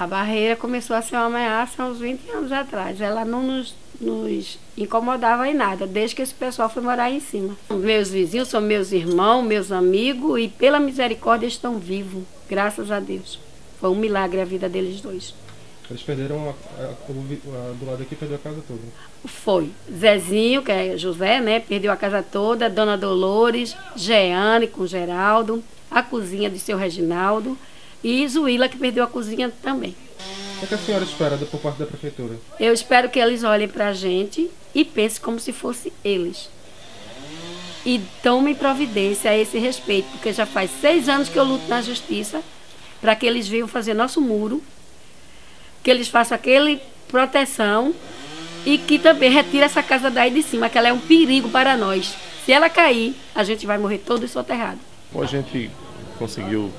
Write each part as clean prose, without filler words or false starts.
barreira começou a ser uma ameaça há uns 20 anos atrás. Ela não nos incomodava em nada, desde que esse pessoal foi morar aí em cima. Meus vizinhos são meus irmãos, meus amigos, e pela misericórdia estão vivos, graças a Deus. Foi um milagre a vida deles dois. Eles perderam, do lado aqui perdeu a casa toda. Foi. Zezinho, que é José, né, perdeu a casa toda, Dona Dolores, Jeane com Geraldo, a cozinha de seu Reginaldo e Zuíla, que perdeu a cozinha também. O que a senhora espera por parte da prefeitura? Eu espero que eles olhem para a gente e pensem como se fosse eles. E tomem providência a esse respeito, porque já faz 6 anos que eu luto na justiça para que eles venham fazer nosso muro, que eles façam aquele proteção e que também retire essa casa daí de cima, que ela é um perigo para nós. Se ela cair, a gente vai morrer todo soterrado. A gente conseguiu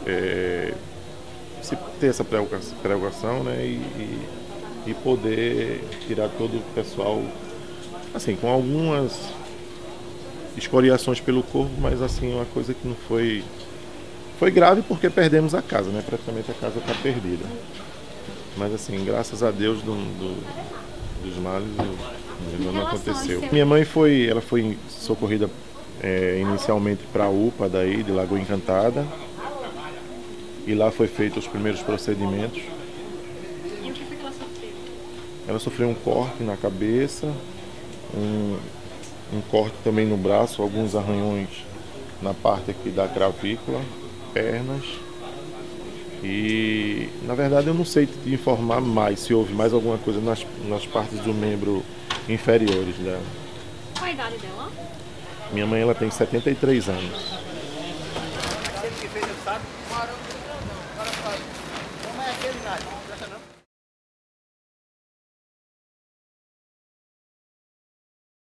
ter essa preocupação, né, e poder tirar todo o pessoal, assim, com algumas escoriações pelo corpo, mas assim, uma coisa que não foi grave porque perdemos a casa, né, praticamente a casa está perdida. Mas assim, graças a Deus dos males não aconteceu. Minha mãe foi socorrida inicialmente para a UPA daí, de Lagoa Encantada. E lá foi feito os primeiros procedimentos. E o que foi que ela sofreu? Ela sofreu um corte na cabeça, um corte também no braço, alguns arranhões na parte aqui da clavícula, pernas. E, na verdade, eu não sei te informar mais se houve mais alguma coisa nas partes do membro inferiores dela. Qual a idade dela? Minha mãe, ela tem 73 anos. Sempre que fez, sabe? Como é aquele nada? Não presta não?